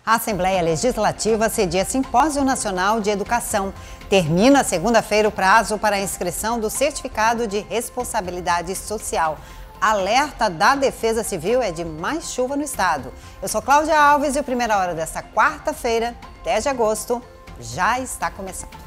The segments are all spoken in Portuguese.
A Assembleia Legislativa cedia Simpósio Nacional de Educação. Termina segunda-feira o prazo para a inscrição do Certificado de Responsabilidade Social. Alerta da Defesa Civil é de mais chuva no estado. Eu sou Cláudia Alves e o Primeira Hora desta quarta-feira, 10 de agosto, já está começando.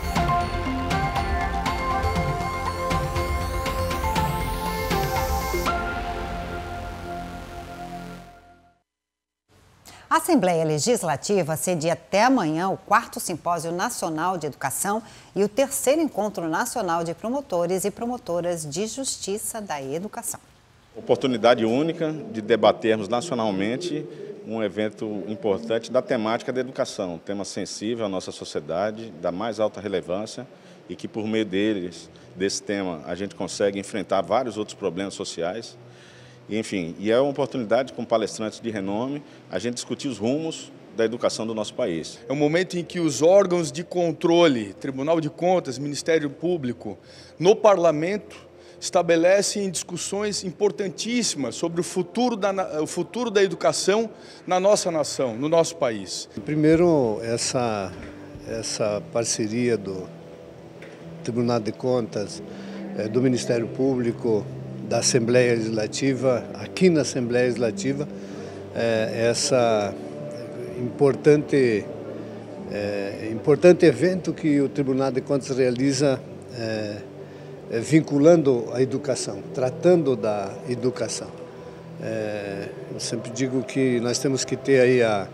A Assembleia Legislativa cedia até amanhã o 4º Simpósio Nacional de Educação e o 3º Encontro Nacional de Promotores e Promotoras de Justiça da Educação. Oportunidade única de debatermos nacionalmente um evento importante da temática da educação, um tema sensível à nossa sociedade, da mais alta relevância e que por meio desse tema a gente consegue enfrentar vários outros problemas sociais. Enfim, e é uma oportunidade com palestrantes de renome a gente discutir os rumos da educação do nosso país. É um momento em que os órgãos de controle, Tribunal de Contas, Ministério Público, no Parlamento, estabelecem discussões importantíssimas sobre o futuro da educação na nossa nação, no nosso país. Primeiro, essa parceria do Tribunal de Contas, do Ministério Público, da Assembleia Legislativa, aqui na Assembleia Legislativa, essa importante evento que o Tribunal de Contas realiza vinculando a educação, tratando da educação. Eu sempre digo que nós temos que ter aí a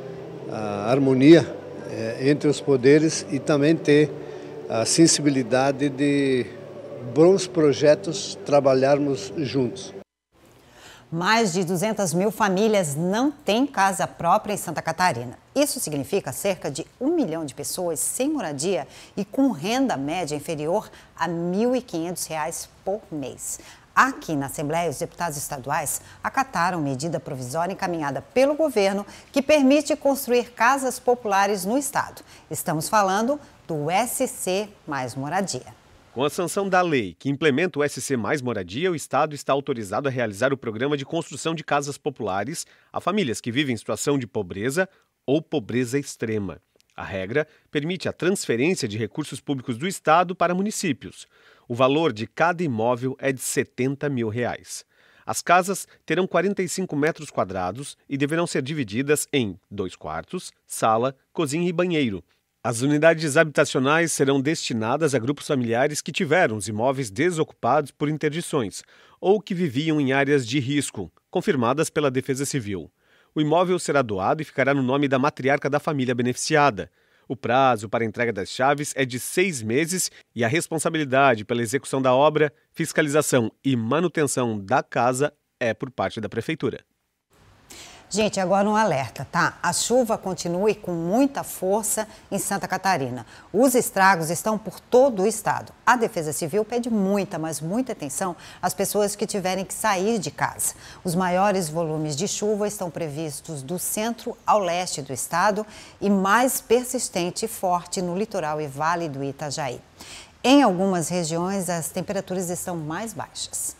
harmonia entre os poderes e também ter a sensibilidade de bons projetos trabalharmos juntos. Mais de 200 mil famílias não têm casa própria em Santa Catarina. Isso significa cerca de 1 milhão de pessoas sem moradia e com renda média inferior a R$ 1.500 por mês. Aqui na Assembleia, os deputados estaduais acataram medida provisória encaminhada pelo governo que permite construir casas populares no estado. Estamos falando do SC Mais Moradia. Com a sanção da lei que implementa o SC Mais Moradia, o Estado está autorizado a realizar o programa de construção de casas populares a famílias que vivem em situação de pobreza ou pobreza extrema. A regra permite a transferência de recursos públicos do Estado para municípios. O valor de cada imóvel é de R$ 70 mil. As casas terão 45 metros quadrados e deverão ser divididas em 2 quartos, sala, cozinha e banheiro. As unidades habitacionais serão destinadas a grupos familiares que tiveram os imóveis desocupados por interdições ou que viviam em áreas de risco, confirmadas pela Defesa Civil. O imóvel será doado e ficará no nome da matriarca da família beneficiada. O prazo para a entrega das chaves é de 6 meses e a responsabilidade pela execução da obra, fiscalização e manutenção da casa é por parte da Prefeitura. Gente, agora um alerta, tá? A chuva continua com muita força em Santa Catarina. Os estragos estão por todo o estado. A Defesa Civil pede muita, mas muita atenção às pessoas que tiverem que sair de casa. Os maiores volumes de chuva estão previstos do centro ao leste do estado e mais persistente e forte no litoral e vale do Itajaí. Em algumas regiões, as temperaturas estão mais baixas.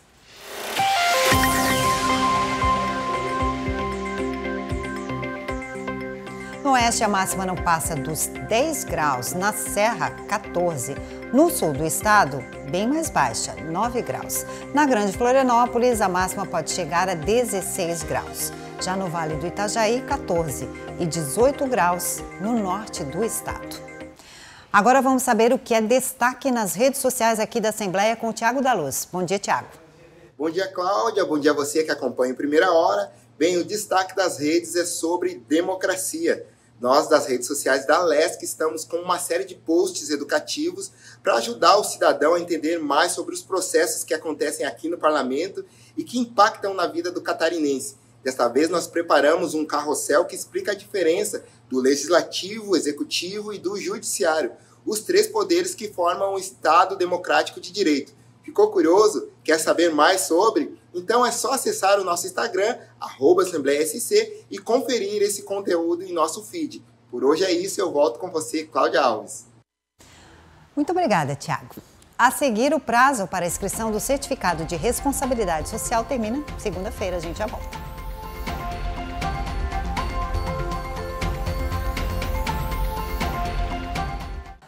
No oeste, a máxima não passa dos 10 graus, na Serra, 14. No sul do estado, bem mais baixa, 9 graus. Na Grande Florianópolis, a máxima pode chegar a 16 graus. Já no Vale do Itajaí, 14 e 18 graus no norte do estado. Agora vamos saber o que é destaque nas redes sociais aqui da Assembleia com o Tiago da Luz. Bom dia, Tiago. Bom dia, Cláudia. Bom dia a você que acompanha em Primeira Hora. Bem, o destaque das redes é sobre democracia. Nós, das redes sociais da LESC, estamos com uma série de posts educativos para ajudar o cidadão a entender mais sobre os processos que acontecem aqui no Parlamento e que impactam na vida do catarinense. Desta vez, nós preparamos um carrossel que explica a diferença do Legislativo, Executivo e do Judiciário, os 3 poderes que formam o Estado Democrático de Direito. Ficou curioso? Quer saber mais sobre? Então é só acessar o nosso Instagram, @AssembleiaSC, e conferir esse conteúdo em nosso feed. Por hoje é isso, eu volto com você, Cláudia Alves. Muito obrigada, Tiago. A seguir, o prazo para a inscrição do Certificado de Responsabilidade Social termina segunda-feira. A gente já volta.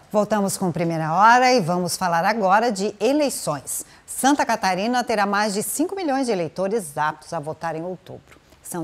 Voltamos com Primeira Hora e vamos falar agora de eleições. Santa Catarina terá mais de 5 milhões de eleitores aptos a votar em outubro. São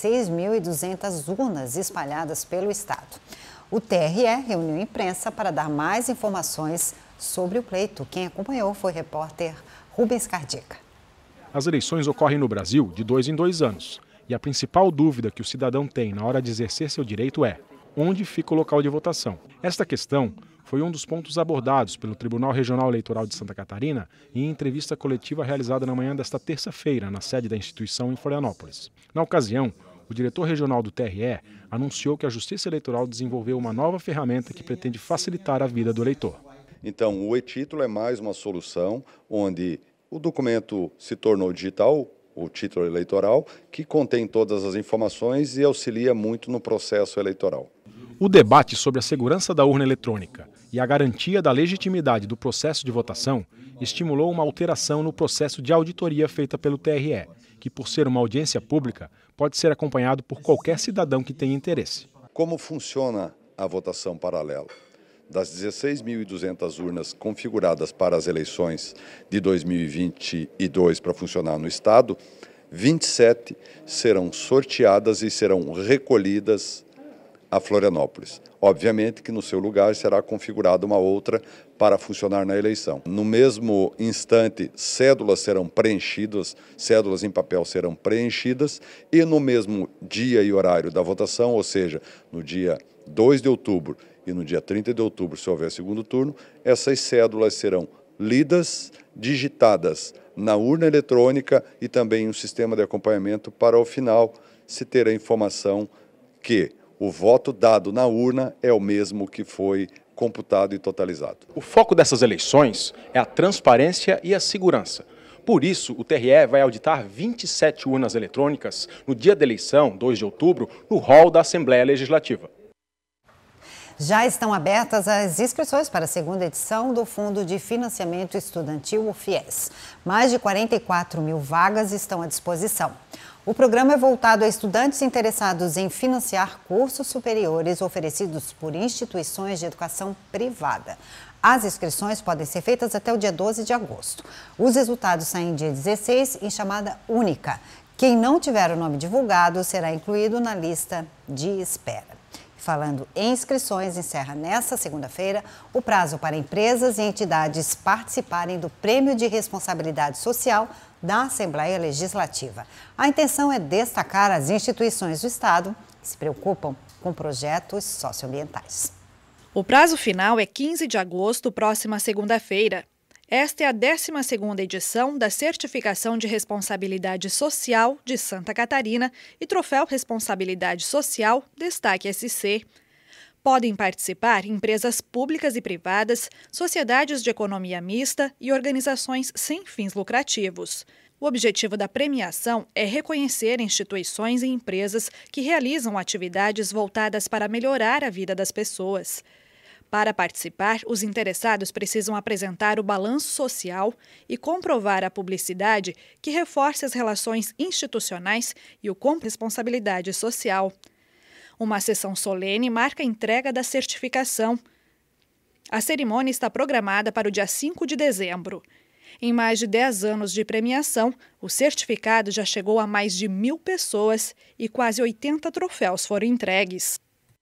16.200 urnas espalhadas pelo estado. O TRE reuniu imprensa para dar mais informações sobre o pleito. Quem acompanhou foi o repórter Rubens Cardica. As eleições ocorrem no Brasil de 2 em 2 anos. E a principal dúvida que o cidadão tem na hora de exercer seu direito é: onde fica o local de votação? Esta questão foi um dos pontos abordados pelo Tribunal Regional Eleitoral de Santa Catarina em entrevista coletiva realizada na manhã desta terça-feira, na sede da instituição em Florianópolis. Na ocasião, o diretor regional do TRE anunciou que a Justiça Eleitoral desenvolveu uma nova ferramenta que pretende facilitar a vida do eleitor. Então, o e-título é mais uma solução onde o documento se tornou digital, o título eleitoral, que contém todas as informações e auxilia muito no processo eleitoral. O debate sobre a segurança da urna eletrônica e a garantia da legitimidade do processo de votação estimulou uma alteração no processo de auditoria feita pelo TRE, que, por ser uma audiência pública, pode ser acompanhado por qualquer cidadão que tenha interesse. Como funciona a votação paralela? Das 16.200 urnas configuradas para as eleições de 2022 para funcionar no estado, 27 serão sorteadas e serão recolhidas a Florianópolis. Obviamente que no seu lugar será configurada uma outra para funcionar na eleição. No mesmo instante, cédulas serão preenchidas, cédulas em papel serão preenchidas e no mesmo dia e horário da votação, ou seja, no dia 2 de outubro e no dia 30 de outubro, se houver segundo turno, essas cédulas serão lidas, digitadas na urna eletrônica e também um sistema de acompanhamento para, ao final, se ter a informação que o voto dado na urna é o mesmo que foi computado e totalizado. O foco dessas eleições é a transparência e a segurança. Por isso, o TRE vai auditar 27 urnas eletrônicas no dia da eleição, 2 de outubro, no hall da Assembleia Legislativa. Já estão abertas as inscrições para a segunda edição do Fundo de Financiamento Estudantil, o FIES. Mais de 44 mil vagas estão à disposição. O programa é voltado a estudantes interessados em financiar cursos superiores oferecidos por instituições de educação privada. As inscrições podem ser feitas até o dia 12 de agosto. Os resultados saem dia 16 em chamada única. Quem não tiver o nome divulgado será incluído na lista de espera. Falando em inscrições, encerra nesta segunda-feira o prazo para empresas e entidades participarem do Prêmio de Responsabilidade Social da Assembleia Legislativa. A intenção é destacar as instituições do Estado que se preocupam com projetos socioambientais. O prazo final é 15 de agosto, próxima segunda-feira. Esta é a 12ª edição da Certificação de Responsabilidade Social de Santa Catarina e Troféu Responsabilidade Social Destaque SC. Podem participar empresas públicas e privadas, sociedades de economia mista e organizações sem fins lucrativos. O objetivo da premiação é reconhecer instituições e empresas que realizam atividades voltadas para melhorar a vida das pessoas. Para participar, os interessados precisam apresentar o balanço social e comprovar a publicidade que reforce as relações institucionais e o com responsabilidade social. Uma sessão solene marca a entrega da certificação. A cerimônia está programada para o dia 5 de dezembro. Em mais de 10 anos de premiação, o certificado já chegou a mais de 1.000 pessoas e quase 80 troféus foram entregues.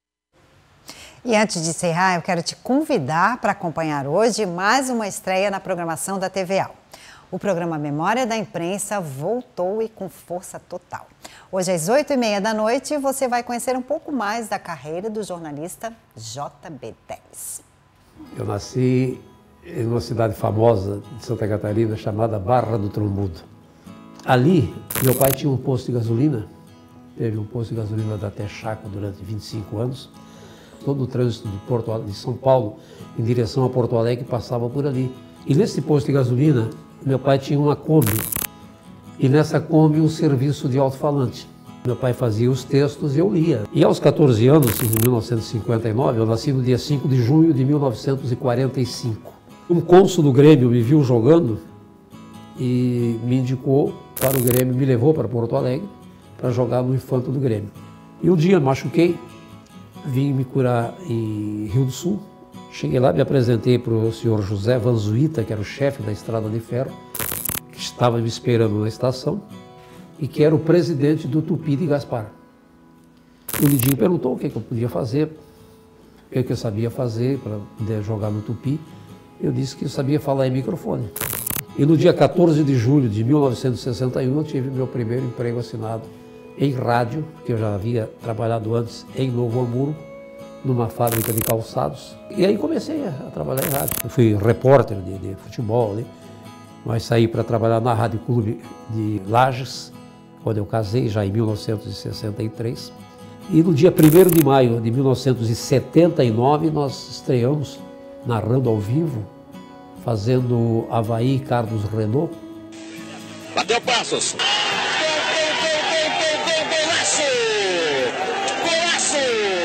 E antes de encerrar, eu quero te convidar para acompanhar hoje mais uma estreia na programação da TVA. O programa Memória da Imprensa voltou e com força total. Hoje, às 8h30 da noite, você vai conhecer um pouco mais da carreira do jornalista J.B. Teles. Eu nasci em uma cidade famosa de Santa Catarina chamada Barra do Trombudo. Ali, meu pai tinha um posto de gasolina, teve um posto de gasolina da Texaco durante 25 anos. Todo o trânsito de São Paulo em direção a Porto Alegre passava por ali. E nesse posto de gasolina, meu pai tinha uma Kombi. E nessa Kombi um serviço de alto-falante. Meu pai fazia os textos e eu lia. E aos 14 anos, em 1959, eu nasci no dia 5 de junho de 1945. Um cônsul do Grêmio me viu jogando e me indicou para o Grêmio, me levou para Porto Alegre para jogar no Infanto do Grêmio. E um dia machuquei. Vim me curar em Rio do Sul Cheguei lá, me apresentei para o senhor José Vanzuita, que era o chefe da Estrada de Ferro, que estava me esperando na estação e que era o presidente do Tupi de Gaspar. O Lidinho perguntou o que eu podia fazer, o que eu sabia fazer para poder jogar no Tupi. Eu disse que eu sabia falar em microfone. E no dia 14 de julho de 1961 eu tive meu primeiro emprego assinado em rádio, que eu já havia trabalhado antes em Novo Hamburgo, numa fábrica de calçados. E aí comecei a trabalhar em rádio. Eu fui repórter de futebol, né? Mas saí para trabalhar na Rádio Clube de Lages, quando eu casei, já em 1963. E no dia 1º de maio de 1979, nós estreamos, narrando ao vivo, fazendo Avaí e Carlos Renault. Bateu passos. Golaço! Golaço!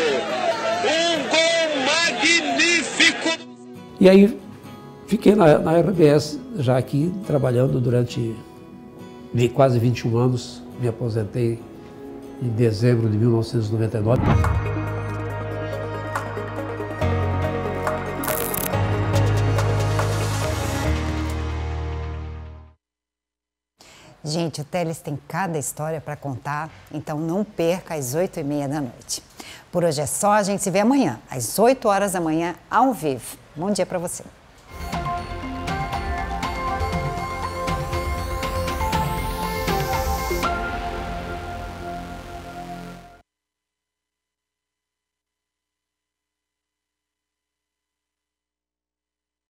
Um gol magnífico! E aí fiquei na RBS, já aqui trabalhando durante quase 21 anos. Me aposentei em dezembro de 1999. Gente, o Teles tem cada história para contar, então não perca às 8h30 da noite. Por hoje é só, a gente se vê amanhã, às 8 horas da manhã, ao vivo. Bom dia para você.